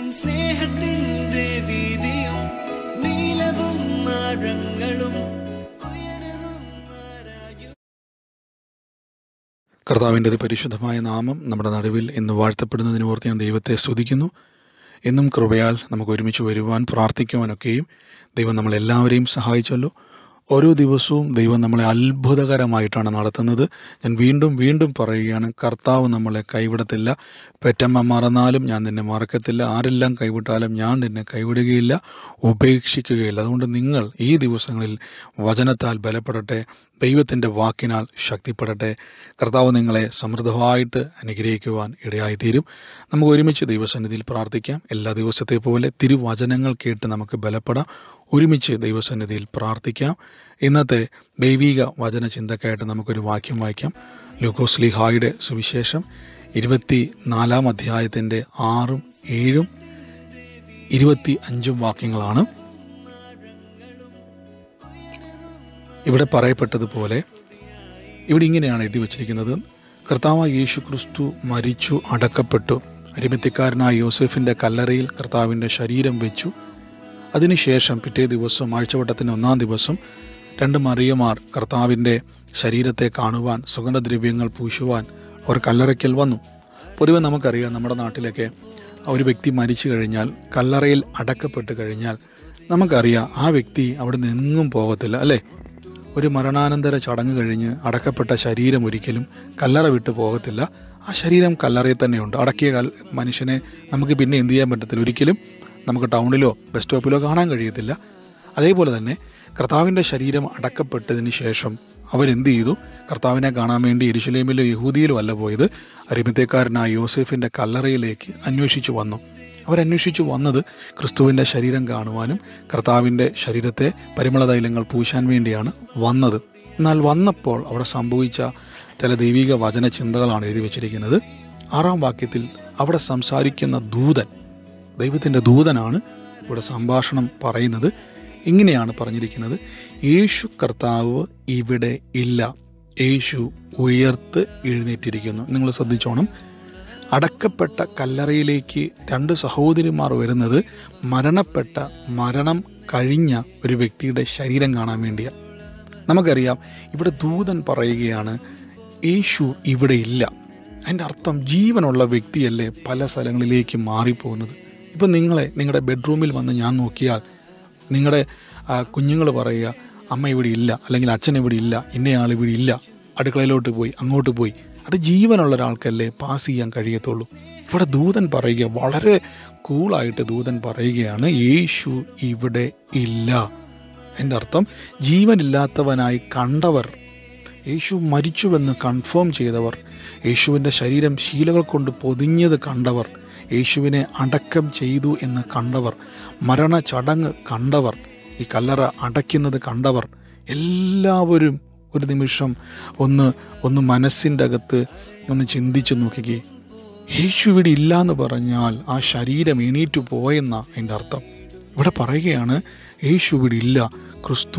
സ്നേഹത്തിൻ്റെ വീതിയും നീലവും മരങ്ങളും കർത്താവിൻ്റെ പരിശുദ്ധമായ നാമം നമ്മുടെ നടുവിൽ ഇന്ന് വാഴ്ത്തപ്പെടുന്നതിന് ഓർത്ത് ഞാൻ ദൈവത്തെ സ്തുതിക്കുന്നു. എന്നും കൃപയാൽ നമുക്ക് ഒരുമിച്ച് വരുവാൻ പ്രാർത്ഥിക്കുവാനൊക്കെയും ദൈവം നമ്മളെല്ലാവരെയും സഹായിച്ചല്ലോ. ഓരോ ദിവസവും ദൈവം നമ്മളെ അത്ഭുതകരമായിട്ടാണ് നടത്തുന്നത്. ഞാൻ വീണ്ടും വീണ്ടും പറയുകയാണ്, കർത്താവ് നമ്മളെ കൈവിടത്തില്ല. പെറ്റമ്മ മറന്നാലും ഞാൻ നിന്നെ മറക്കത്തില്ല, ആരെല്ലാം കൈവിട്ടാലും ഞാൻ നിന്നെ കൈവിടുകയില്ല, ഉപേക്ഷിക്കുകയില്ല. അതുകൊണ്ട് നിങ്ങൾ ഈ ദിവസങ്ങളിൽ വചനത്താൽ ബലപ്പെടട്ടെ, ദൈവത്തിൻ്റെ വാക്കിനാൽ ശക്തിപ്പെടട്ടെ. കർത്താവ് നിങ്ങളെ സമൃദ്ധമായിട്ട് അനുഗ്രഹിക്കുവാൻ ഇടയായിത്തീരും. നമുക്ക് ഒരുമിച്ച് ദൈവസന്നിധിയിൽ പ്രാർത്ഥിക്കാം. എല്ലാ ദിവസത്തെ പോലെ തിരുവചനങ്ങൾ കേട്ട് നമുക്ക് ബലപ്പെടാം. ഒരുമിച്ച് ദൈവസന്നിധിയിൽ പ്രാർത്ഥിക്കാം. ഇന്നത്തെ ദൈവിക വചന ചിന്തക്കായിട്ട് നമുക്കൊരു വാക്യം വായിക്കാം. ലൂക്കോസ് ശ്ലീഹായുടെ സുവിശേഷം 24 അധ്യായത്തിൻ്റെ 6, 7, 25 വാക്യങ്ങളാണ്. ഇവിടെ പറയപ്പെട്ടതുപോലെ ഇവിടെ ഇങ്ങനെയാണ് എഴുതി വച്ചിരിക്കുന്നത്: കർത്താവായ യേശു ക്രിസ്തു മരിച്ചു, അടക്കപ്പെട്ടു. അരിമത്യക്കാരനായ യോസേഫിൻ്റെ കല്ലറയിൽ കർത്താവിൻ്റെ ശരീരം വെച്ചു. അതിനുശേഷം പിറ്റേ ദിവസം, ആഴ്ചവട്ടത്തിൻ്റെ 1-ാം ദിവസം, 2 മറിയമാർ കർത്താവിൻ്റെ ശരീരത്തെ കാണുവാൻ, സുഗന്ധദ്രവ്യങ്ങൾ പൂശുവാൻ അവർ കല്ലറയ്ക്കൽ വന്നു. പൊതുവെ നമുക്കറിയാം, നമ്മുടെ നാട്ടിലൊക്കെ ഒരു വ്യക്തി മരിച്ചു കഴിഞ്ഞാൽ, കല്ലറയിൽ അടക്കപ്പെട്ട് കഴിഞ്ഞാൽ നമുക്കറിയാം ആ വ്യക്തി അവിടെ നിന്നെങ്ങും പോകത്തില്ല, അല്ലേ? ഒരു മരണാനന്തര ചടങ്ങ് കഴിഞ്ഞ് അടക്കപ്പെട്ട ശരീരം ഒരിക്കലും കല്ലറ വിട്ട് പോകത്തില്ല. ആ ശരീരം കല്ലറയിൽ തന്നെയുണ്ട്. അടക്കിയ മനുഷ്യനെ നമുക്ക് പിന്നെ എന്ത് ചെയ്യാൻ പറ്റത്തില്ല, ഒരിക്കലും നമുക്ക് ടൗണിലോ ബസ് സ്റ്റോപ്പിലോ കാണാൻ കഴിയത്തില്ല. അതേപോലെ തന്നെ കർത്താവിൻ്റെ ശരീരം അടക്കപ്പെട്ടതിന് ശേഷം അവരെന്ത് ചെയ്തു? കർത്താവിനെ കാണാൻ വേണ്ടി യെരുശലേമിലോ യഹൂദിയിലോ അല്ല പോയത്, അരിമത്യക്കാരനായ യോസേഫിൻ്റെ കല്ലറയിലേക്ക് അന്വേഷിച്ചു വന്നു. അവരന്വേഷിച്ചു വന്നത് ക്രിസ്തുവിൻ്റെ ശരീരം കാണുവാനും കർത്താവിൻ്റെ ശരീരത്തെ പരിമളതൈലങ്ങൾ പൂശാൻ വേണ്ടിയാണ് വന്നത്. എന്നാൽ വന്നപ്പോൾ അവിടെ സംഭവിച്ച ചില ദൈവിക വചന ചിന്തകളാണ് എഴുതി വച്ചിരിക്കുന്നത്. 6-ാം വാക്യത്തിൽ അവിടെ സംസാരിക്കുന്ന ദൂതൻ, ദൈവത്തിൻ്റെ ദൂതനാണ് ഇവിടെ സംഭാഷണം പറയുന്നത്. ഇങ്ങനെയാണ് പറഞ്ഞിരിക്കുന്നത്: യേശു കർത്താവ് ഇവിടെ ഇല്ല, യേശു ഉയർത്ത് എഴുന്നേറ്റിരിക്കുന്നു. നിങ്ങൾ ശ്രദ്ധിച്ചോണം, അടക്കപ്പെട്ട കല്ലറയിലേക്ക് 2 സഹോദരിമാർ വരുന്നത് മരണം കഴിഞ്ഞ ഒരു വ്യക്തിയുടെ ശരീരം കാണാൻ വേണ്ടിയാണ്. നമുക്കറിയാം, ഇവിടെ ദൂതൻ പറയുകയാണ് യേശു ഇവിടെ ഇല്ല. അതിൻ്റെ അർത്ഥം ജീവനുള്ള വ്യക്തിയല്ലേ പല സ്ഥലങ്ങളിലേക്ക് മാറിപ്പോകുന്നത്. ഇപ്പം നിങ്ങളുടെ ബെഡ്റൂമിൽ വന്ന് ഞാൻ നോക്കിയാൽ നിങ്ങളുടെ കുഞ്ഞുങ്ങൾ പറയുക, അമ്മ ഇവിടെ ഇല്ല, അല്ലെങ്കിൽ അച്ഛൻ ഇവിടെ ഇല്ല, ഇന്നയാൾ ഇവിടെ ഇല്ല, അടുക്കളയിലോട്ട് പോയി, അങ്ങോട്ട് പോയി. അത് ജീവനുള്ള ഒരാൾക്കല്ലേ പാസ് ചെയ്യാൻ കഴിയത്തുള്ളൂ. ഇവിടെ ദൂതൻ പറയുക, വളരെ കൂളായിട്ട് ദൂതൻ പറയുകയാണ്, യേശു ഇവിടെ ഇല്ല. എൻ്റെ അർത്ഥം ജീവനില്ലാത്തവനായി കണ്ടവർ, യേശു മരിച്ചുവെന്ന് കൺഫേം ചെയ്തവർ, യേശുവിൻ്റെ ശരീരം ശീലകൾ കൊണ്ട് പൊതിഞ്ഞത് കണ്ടവർ, യേശുവിനെ അടക്കം ചെയ്തു എന്ന് കണ്ടവർ, മരണ ചടങ്ങ് കണ്ടവർ, ഈ കല്ലറ അടയ്ക്കുന്നത് കണ്ടവർ, എല്ലാവരും ഒരു നിമിഷം ഒന്ന് മനസ്സിൻ്റെ അകത്ത് ഒന്ന് ചിന്തിച്ച് നോക്കിക്കേ. യേശു ഇവിടെ ഇല്ല എന്ന് പറഞ്ഞാൽ ആ ശരീരം എണീറ്റു പോയെന്ന അതിൻ്റെ അർത്ഥം. ഇവിടെ പറയുകയാണ് യേശു ഇവിടെ ഇല്ല, ക്രിസ്തു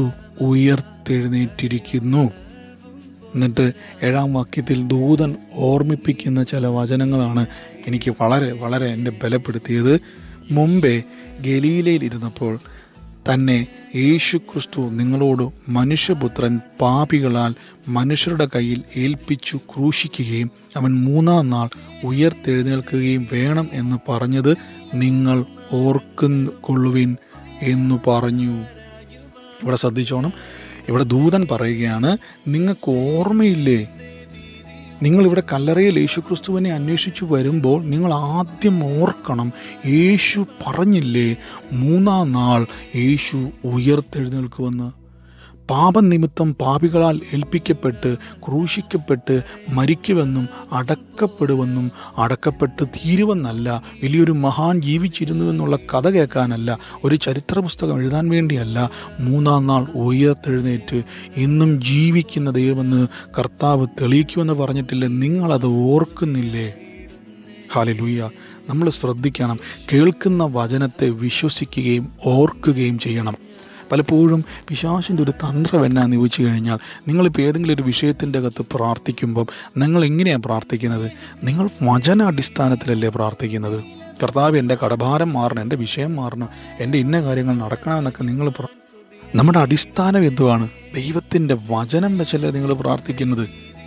ഉയർത്തെഴുന്നേറ്റിരിക്കുന്നു. എന്നിട്ട് 7-ാം വാക്യത്തിൽ ദൂതൻ ഓർമ്മിപ്പിക്കുന്ന ചില വചനങ്ങളാണ് എനിക്ക് വളരെ വളരെ എന്നെ ബലപ്പെടുത്തിയത്. മുമ്പേ ഗലീലയിൽ ഇരുന്നപ്പോൾ തന്നെ യേശു ക്രിസ്തു നിങ്ങളോട് മനുഷ്യപുത്രൻ പാപികളാൽ മനുഷ്യരുടെ കയ്യിൽ ഏൽപ്പിച്ചു ക്രൂശിക്കുകയും അവൻ 3-ാം നാൾ ഉയർത്തെഴുന്നേൽക്കുകയും വേണം എന്ന് പറഞ്ഞത് നിങ്ങൾ ഓർക്കൊള്ളുവിൻ എന്നു പറഞ്ഞു. ഇവിടെ ശ്രദ്ധിച്ചോണം, ഇവിടെ ദൂതൻ പറയുകയാണ്, നിങ്ങൾക്ക് ഓർമ്മയില്ലേ, നിങ്ങളിവിടെ കല്ലറയിൽ യേശുക്രിസ്തുവിനെ അന്വേഷിച്ചു വരുമ്പോൾ നിങ്ങൾ ആദ്യം ഓർക്കണം, യേശു പറഞ്ഞില്ലേ 3-ാം നാൾ യേശു ഉയർത്തെഴുന്നേൽക്കുമെന്ന്. പാപനിമിത്തം പാപികളാൽ ഏൽപ്പിക്കപ്പെട്ട് ക്രൂശിക്കപ്പെട്ട് മരിക്കുമെന്നും അടക്കപ്പെടുമെന്നും അടക്കപ്പെട്ട് തീരുവെന്നല്ല, വലിയൊരു മഹാൻ ജീവിച്ചിരുന്നു എന്നുള്ള കഥ കേൾക്കാനല്ല, ഒരു ചരിത്ര പുസ്തകം എഴുതാൻ വേണ്ടിയല്ല, 3-ാം നാൾ ഉയർത്തെഴുന്നേറ്റ് ഇന്നും ജീവിക്കുന്ന ദൈവമെന്ന് കർത്താവ് തെളിയിക്കുമെന്ന് പറഞ്ഞിട്ടില്ലേ? നിങ്ങളത് ഓർക്കുന്നില്ലേ? ഹല്ലേലൂയ. നമ്മൾ ശ്രദ്ധിക്കണം, കേൾക്കുന്ന വചനത്തെ വിശ്വസിക്കുകയും ഓർക്കുകയും ചെയ്യണം. പലപ്പോഴും പിശാചിൻ്റെ ഒരു തന്ത്രം എന്നാന്ന് ചോദിച്ചു കഴിഞ്ഞാൽ, നിങ്ങളിപ്പോൾ ഏതെങ്കിലും ഒരു വിഷയത്തിൻ്റെ അകത്ത് പ്രാർത്ഥിക്കുമ്പം നിങ്ങൾ എങ്ങനെയാണ് പ്രാർത്ഥിക്കുന്നത്? നിങ്ങൾ വചനാടിസ്ഥാനത്തിലല്ലേ പ്രാർത്ഥിക്കുന്നത്? കർത്താവ് എൻ്റെ കടഭാരം മാറണം, എൻ്റെ വിഷയം മാറണം, എൻ്റെ ഇന്ന കാര്യങ്ങൾ നടക്കണമെന്നൊക്കെ നിങ്ങൾ നമ്മുടെ അടിസ്ഥാനം എന്തുവാണ്? ദൈവത്തിൻ്റെ വചനം വെച്ചല്ലേ നിങ്ങൾ പ്രാർത്ഥിക്കുന്നത്.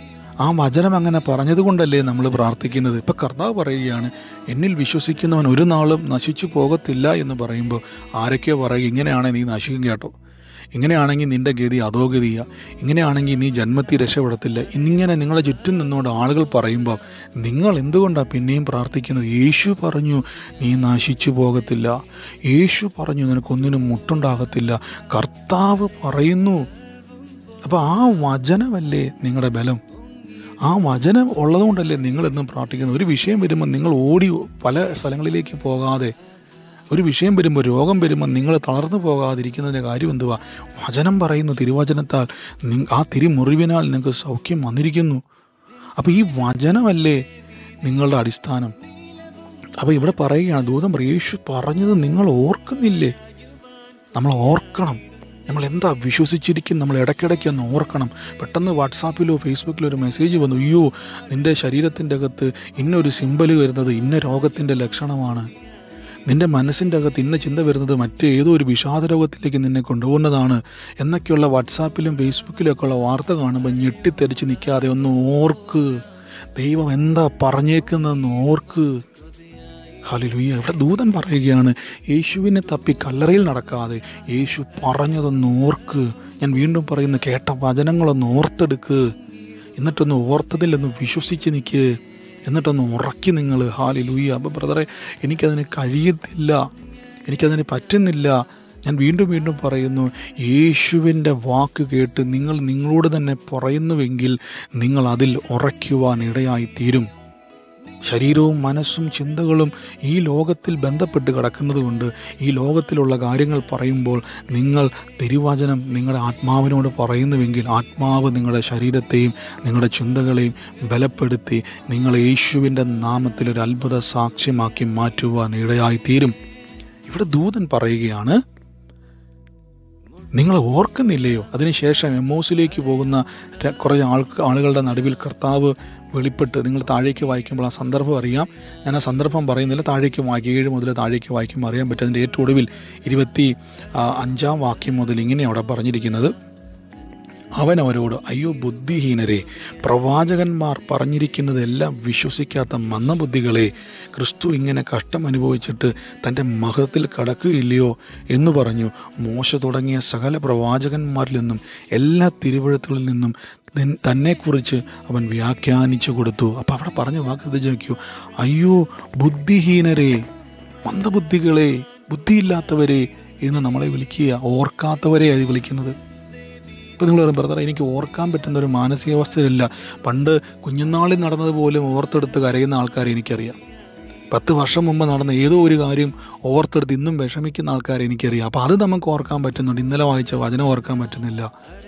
ആ വചനം അങ്ങനെ പറഞ്ഞതുകൊണ്ടല്ലേ നമ്മൾ പ്രാർത്ഥിക്കുന്നത്. ഇപ്പം കർത്താവ് പറയുകയാണ്, എന്നിൽ വിശ്വസിക്കുന്നവൻ ഒരു നാളും നശിച്ചു പോകത്തില്ല എന്ന് പറയുമ്പോൾ ആരൊക്കെയോ പറയും, ഇങ്ങനെയാണെങ്കിൽ നീ നശിക്കും കേട്ടോ, ഇങ്ങനെയാണെങ്കിൽ നിൻ്റെ ഗതി അധോഗതിയ, ഇങ്ങനെയാണെങ്കിൽ നീ ജന്മത്തിൽ രക്ഷപ്പെടത്തില്ല. ഇന്നിങ്ങനെ നിങ്ങളെ ചുറ്റും നിന്നുകൊണ്ട് ആളുകൾ പറയുമ്പോൾ നിങ്ങൾ എന്തുകൊണ്ടാണ് പിന്നെയും പ്രാർത്ഥിക്കുന്നത്? യേശു പറഞ്ഞു നീ നശിച്ചു പോകത്തില്ല, യേശു പറഞ്ഞു നിനക്കൊന്നിനും മുട്ടുണ്ടാകത്തില്ല, കർത്താവ് പറയുന്നു. അപ്പോൾ ആ വചനമല്ലേ നിങ്ങളുടെ ബലം? ആ വചനം ഉള്ളതുകൊണ്ടല്ലേ നിങ്ങളെന്നും പ്രാർത്ഥിക്കുന്നത്. ഒരു വിഷയം വരുമ്പോൾ നിങ്ങൾ ഓടി പല സ്ഥലങ്ങളിലേക്ക് പോകാതെ, ഒരു വിഷയം വരുമ്പോൾ, രോഗം വരുമ്പോൾ നിങ്ങൾ തളർന്നു പോകാതിരിക്കുന്നതിൻ്റെ കാര്യം എന്തുവാ? വചനം പറയുന്നു, തിരുവചനത്താൽ ആ തിരുമുറിവിനാൽ നിങ്ങൾക്ക് സൗഖ്യം വന്നിരിക്കുന്നു. അപ്പോൾ ഈ വചനമല്ലേ നിങ്ങളുടെ അടിസ്ഥാനം. അപ്പോൾ ഇവിടെ പറയുകയാണ്, ദൂതൻ യേശു പറഞ്ഞത് നിങ്ങൾ ഓർക്കുന്നില്ലേ? നമ്മൾ ഓർക്കണം. നമ്മൾ എന്താ വിശ്വസിച്ചിരിക്കും, നമ്മൾ ഇടയ്ക്കിടയ്ക്ക് ഒന്ന് ഓർക്കണം. പെട്ടെന്ന് വാട്സാപ്പിലോ ഫേസ്ബുക്കിലോ ഒരു മെസ്സേജ് വന്നു, അയ്യോ നിൻ്റെ ശരീരത്തിൻ്റെ അകത്ത് ഇന്നൊരു സിമ്പൽ വരുന്നത് ഇന്ന രോഗത്തിൻ്റെ ലക്ഷണമാണ്, നിൻ്റെ മനസ്സിൻ്റെ അകത്ത് ഇന്ന ചിന്ത വരുന്നത് മറ്റേതോ ഒരു വിഷാദ രോഗത്തിലേക്ക് നിന്നെ കൊണ്ടുപോകുന്നതാണ് എന്നൊക്കെയുള്ള വാട്സാപ്പിലും ഫേസ്ബുക്കിലും ഒക്കെ ഉള്ള വാർത്ത കാണുമ്പോൾ ഞെട്ടിത്തെറിച്ച് നിൽക്കാതെ ഒന്ന് ഓർക്ക്, ദൈവം എന്താ പറഞ്ഞേക്കുന്നതെന്ന് ഓർക്ക്. ഹല്ലേലൂയ. ഇവിടെ ദൂതൻ പറയുകയാണ്, യേശുവിനെ തപ്പി കല്ലറയിൽ നടക്കാതെ യേശു പറഞ്ഞതൊന്ന് ഓർക്ക്. ഞാൻ വീണ്ടും പറയുന്നു, കേട്ട വചനങ്ങളൊന്ന് ഓർത്തെടുക്ക്, എന്നിട്ടൊന്ന് ഓർത്തതിലൊന്ന് വിശ്വസിച്ച് നിൽക്ക്, എന്നിട്ടൊന്ന് ഉറക്കി നിങ്ങൾ. ഹല്ലേലൂയ. അപ്പോൾ ബ്രദറെ, എനിക്കതിന് കഴിയത്തില്ല, എനിക്കതിന് പറ്റുന്നില്ല. ഞാൻ വീണ്ടും വീണ്ടും പറയുന്നു, യേശുവിൻ്റെ വാക്ക് കേട്ട് നിങ്ങൾ നിങ്ങളോട് തന്നെ പറയുന്നുവെങ്കിൽ നിങ്ങൾ അതിൽ ഉറയ്ക്കുവാൻ ഇടയായിത്തീരും. ശരീരവും മനസ്സും ചിന്തകളും ഈ ലോകത്തിൽ ബന്ധപ്പെട്ട് കിടക്കുന്നത് കൊണ്ട് ഈ ലോകത്തിലുള്ള കാര്യങ്ങൾ പറയുമ്പോൾ നിങ്ങൾ തിരുവചനം നിങ്ങളുടെ ആത്മാവിനോട് പറയുന്നുവെങ്കിൽ ആത്മാവ് നിങ്ങളുടെ ശരീരത്തെയും നിങ്ങളുടെ ചിന്തകളെയും ബലപ്പെടുത്തി നിങ്ങൾ യേശുവിൻ്റെ നാമത്തിൽ ഒരു അത്ഭുത സാക്ഷ്യമാക്കി മാറ്റുവാൻ ഇടയായിത്തീരും. ഇവിടെ ദൂതൻ പറയുകയാണ്, നിങ്ങൾ ഓർക്കുന്നില്ലയോ? അതിനുശേഷം എമ്മോസിലേക്ക് പോകുന്ന കുറേ ആളുകളുടെ നടുവിൽ കർത്താവ് വെളിപ്പെട്ട്, നിങ്ങൾ താഴേക്ക് വായിക്കുമ്പോൾ ആ സന്ദർഭം അറിയാം. ഞാൻ ആ സന്ദർഭം പറയുന്നില്ല, താഴേക്ക് വായിക്കും, 7 മുതൽ താഴേക്ക് വായിക്കുമ്പോൾ അറിയാൻ പറ്റും. അതിൻ്റെ ഏറ്റവും ഒടുവിൽ 25 വാക്യം മുതൽ ഇങ്ങനെ അവിടെ പറഞ്ഞിരിക്കുന്നത്, അവൻ അവരോട്, അയ്യോ ബുദ്ധിഹീനരെ, പ്രവാചകന്മാർ പറഞ്ഞിരിക്കുന്നതെല്ലാം വിശ്വസിക്കാത്ത മന്ദബുദ്ധികളെ, ക്രിസ്തു ഇങ്ങനെ കഷ്ടം അനുഭവിച്ചിട്ട് തൻ്റെ മഹത്വത്തിൽ കടക്കുകയില്ലയോ എന്ന് പറഞ്ഞു. മോശ തുടങ്ങിയ സകല പ്രവാചകന്മാരിൽ നിന്നും എല്ലാ തിരുവെഴുത്തുകളിൽ നിന്നും തന്നെക്കുറിച്ച് അവൻ വ്യാഖ്യാനിച്ചു കൊടുത്തു. അപ്പോൾ അവിടെ പറഞ്ഞ വാക്ക് ശ്രദ്ധിച്ചു, അയ്യോ ബുദ്ധിഹീനരെ, മന്ദബുദ്ധികളെ, ബുദ്ധിയില്ലാത്തവരെ എന്ന് നമ്മളെ വിളിക്കുക. ഓർക്കാത്തവരെ അത് വിളിക്കുന്നത്. ഇപ്പോൾ നിങ്ങൾ പറയും, ബ്രദർ എനിക്ക് ഓർക്കാൻ പറ്റുന്ന ഒരു മാനസികാവസ്ഥയിലില്ല. പണ്ട് കുഞ്ഞുനാളിൽ നടന്നതുപോലും ഓർത്തെടുത്ത് കരയുന്ന ആൾക്കാരെ എനിക്കറിയാം. 10 വർഷം മുമ്പ് നടന്ന ഏതോ ഒരു കാര്യം ഓർത്തെടുത്ത് ഇന്നും വിഷമിക്കുന്ന ആൾക്കാരെ എനിക്കറിയാം. അപ്പോൾ അത് നമുക്ക് ഓർക്കാൻ പറ്റുന്നുണ്ട്. ഇന്നലെ വായിച്ച വചനം ഓർക്കാൻ പറ്റുന്നില്ല.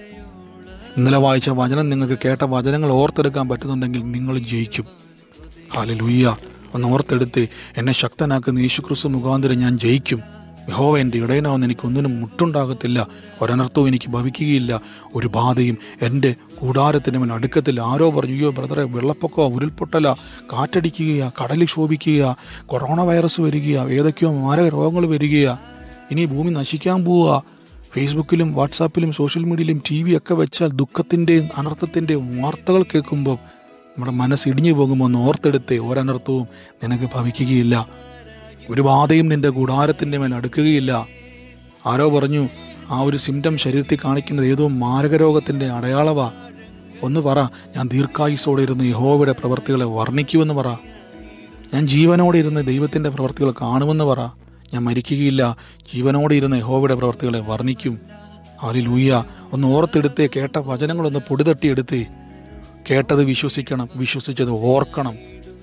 ഇന്നലെ വായിച്ച വചനം, നിങ്ങൾക്ക് കേട്ട വചനങ്ങൾ ഓർത്തെടുക്കാൻ പറ്റുന്നുണ്ടെങ്കിൽ നിങ്ങൾ ജയിക്കും. ഹല്ലേലൂയ. ഒന്ന് ഓർത്തെടുത്ത്, എന്നെ ശക്തനാക്കുന്ന യേശുക്രിസ്തു മുഖാന്തരം ഞാൻ ജയിക്കും. യഹോവ എൻ്റെ ഇടയനാവുന്ന എനിക്കൊന്നിനും മുട്ടുണ്ടാകത്തില്ല, ഒരനർത്ഥവും എനിക്ക് ഭവിക്കുകയില്ല, ഒരു ബാധയും എൻ്റെ കൂടാരത്തിന് മേൽ അടുക്കത്തില്ല. ആരോ പറഞ്ഞു, അയ്യോ ബ്രദറെ, വെള്ളപ്പൊക്കമോ, ഉരുൾപൊട്ടല, കാറ്റടിക്കുകയാ, കടലിൽ ശോഭിക്കുകയാ, കൊറോണ വൈറസ് വരികയാ, ഏതൊക്കെയോ മാരക രോഗങ്ങൾ വരികയാ, ഇനി ഭൂമി നശിക്കാൻ പോവുക. ഫേസ്ബുക്കിലും വാട്സാപ്പിലും സോഷ്യൽ മീഡിയയിലും TV ഒക്കെ വെച്ചാൽ ദുഃഖത്തിൻ്റെയും അനർത്ഥത്തിൻ്റെയും വാർത്തകൾ കേൾക്കുമ്പോൾ നമ്മുടെ മനസ്സ് ഇടിഞ്ഞു പോകുമ്പോൾ ഒന്ന് ഓർത്തെടുത്തേ, ഒരനർത്ഥവും നിനക്ക് ഭവിക്കുകയില്ല, ഒരു ബാധയും നിൻ്റെ കൂടാരത്തിൻ്റെ മേൽ അടുക്കുകയില്ല. ആരോ പറഞ്ഞു, ആ ഒരു സിംറ്റം ശരീരത്തിൽ കാണിക്കുന്നത് ഏതോ മാരകരോഗത്തിൻ്റെ അടയാളവാ. ഒന്ന് പറ, ഞാൻ ദീർഘായുസ്സോടെ ഇരുന്ന് യഹോവയുടെ പ്രവൃത്തികളെ വർണ്ണിക്കുമെന്ന് പറ. ഞാൻ ജീവനോടെ ഇരുന്ന് ദൈവത്തിൻ്റെ പ്രവൃത്തികൾ കാണുമെന്ന് പറ. ഞാൻ മരിക്കുകയില്ല, ജീവനോടെ ഇരുന്ന് യഹോവയുടെ പ്രവൃത്തികളെ വർണ്ണിക്കും. ഹല്ലേലൂയ. ഒന്ന് ഓർത്തെടുത്തേ, കേട്ട വചനങ്ങളൊന്ന് പൊടിതട്ടിയെടുത്തേ. കേട്ടത് വിശ്വസിക്കണം, വിശ്വസിച്ചത് ഓർക്കണം.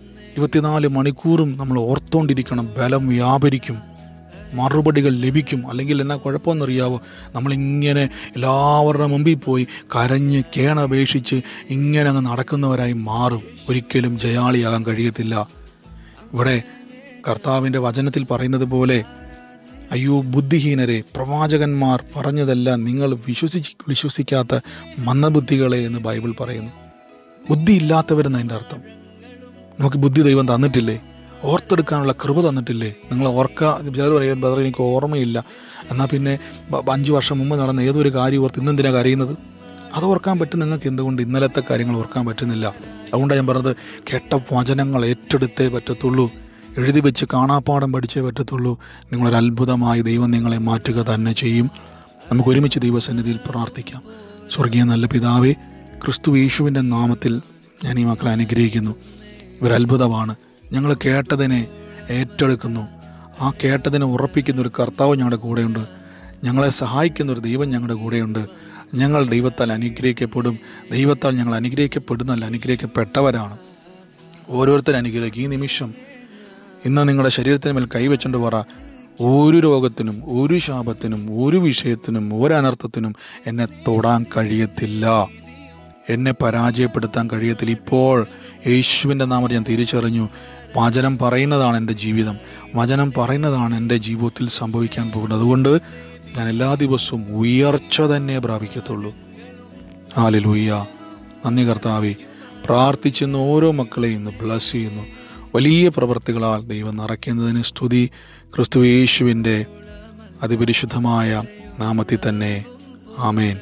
24 മണിക്കൂറും നമ്മൾ ഓർത്തുകൊണ്ടിരിക്കണം. ബലം വ്യാപരിക്കും, മറുപടികൾ ലഭിക്കും. അല്ലെങ്കിൽ എന്നാ കുഴപ്പമെന്നറിയാവോ? നമ്മളിങ്ങനെ എല്ലാവരുടെ മുമ്പിൽ പോയി കരഞ്ഞ് കേണപേക്ഷിച്ച് ഇങ്ങനെ അങ്ങ് നടക്കുന്നവരായി മാറും. ഒരിക്കലും ജയാളിയാകാൻ കഴിയത്തില്ല. ഇവിടെ കർത്താവിൻ്റെ വചനത്തിൽ പറയുന്നത് പോലെ, അയ്യോ ബുദ്ധിഹീനരെ, പ്രവാചകന്മാർ പറഞ്ഞതെല്ലാം നിങ്ങൾ വിശ്വസിക്കാത്ത മന്ദബുദ്ധികളെ എന്ന് ബൈബിൾ പറയുന്നു. ബുദ്ധിയില്ലാത്തവരെന്ന് അതിൻ്റെ അർത്ഥം. നമുക്ക് ബുദ്ധി ദൈവം തന്നിട്ടില്ലേ? ഓർത്തെടുക്കാനുള്ള കൃപ തന്നിട്ടില്ലേ? നിങ്ങൾ ചിലർ പറയും ബ്രദർ എനിക്ക് ഓർമ്മയില്ല, എന്നാൽ പിന്നെ 5 വർഷം മുമ്പ് നടന്ന ഏതൊരു കാര്യം ഓർത്ത് ഇന്നെന്തിനാണ് കരയുന്നത്? അത് ഓർക്കാൻ പറ്റും നിങ്ങൾക്ക്, എന്തുകൊണ്ട് ഇന്നലത്തെ കാര്യങ്ങൾ ഓർക്കാൻ പറ്റുന്നില്ല? അതുകൊണ്ടാണ് ഞാൻ പറഞ്ഞത്, കേട്ട വചനങ്ങൾ ഏറ്റെടുത്തേ പറ്റത്തുള്ളൂ, എഴുതി വെച്ച് കാണാപ്പാഠം പഠിച്ചേ പറ്റത്തുള്ളൂ. നിങ്ങളൊരു അത്ഭുതമായി ദൈവം നിങ്ങളെ മാറ്റുക തന്നെ ചെയ്യും. നമുക്ക് ഒരുമിച്ച് ദൈവസന്നിധിയിൽ പ്രാർത്ഥിക്കാം. സ്വർഗീയ നല്ല പിതാവേ, ക്രിസ്തു യേശുവിൻ്റെ നാമത്തിൽ ഞാൻ ഈ മക്കളെ അനുഗ്രഹിക്കുന്നു. ഇവരത്ഭുതമാണ്. ഞങ്ങൾ കേട്ടതിനെ ഏറ്റെടുക്കുന്നു. ആ കേട്ടതിനെ ഉറപ്പിക്കുന്ന ഒരു കർത്താവ് ഞങ്ങളുടെ കൂടെയുണ്ട്. ഞങ്ങളെ സഹായിക്കുന്ന ഒരു ദൈവം ഞങ്ങളുടെ കൂടെയുണ്ട്. ഞങ്ങൾ ദൈവത്താൽ അനുഗ്രഹിക്കപ്പെടും. ദൈവത്താൽ ഞങ്ങൾ അനുഗ്രഹിക്കപ്പെടുന്നല്ല, അനുഗ്രഹിക്കപ്പെട്ടവരാണ്. ഓരോരുത്തരും അനുഗ്രഹിക്കും. ഈ നിമിഷം ഇന്ന് നിങ്ങളുടെ ശരീരത്തിന് മേൽ കൈവച്ചുകൊണ്ട് പറ, ഒരു രോഗത്തിനും ഒരു ശാപത്തിനും ഒരു വിഷയത്തിനും ഒരനർത്ഥത്തിനും എന്നെ തൊടാൻ കഴിയത്തില്ല, എന്നെ പരാജയപ്പെടുത്താൻ കഴിയത്തില്ല. ഇപ്പോൾ യേശുവിൻ്റെ നാമത്തിൽ ഞാൻ തിരിച്ചറിഞ്ഞു, വചനം പറയുന്നതാണ് എൻ്റെ ജീവിതം, വചനം പറയുന്നതാണ് എൻ്റെ ജീവിതത്തിൽ സംഭവിക്കാൻ പോകുന്നത്. അതുകൊണ്ട് ഞാൻ എല്ലാ ദിവസവും ഉയർച്ച തന്നെ പ്രാപിക്കത്തുള്ളൂ. ഹല്ലേലൂയ. നന്ദി കർത്താവേ. പ്രാർത്ഥിച്ചെന്ന് ഓരോ മക്കളെയും ഇന്ന് ബ്ലസ് ചെയ്യുന്നു. വലിയ പ്രവൃത്തികളാൽ ദൈവം നിറയ്ക്കുന്നതിന് സ്തുതി. ക്രിസ്തു യേശുവിൻ്റെ അതിപരിശുദ്ധമായ നാമത്തിൽ തന്നെ. ആമേൻ.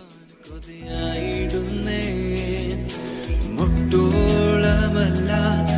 മുട്ടോളമല്ല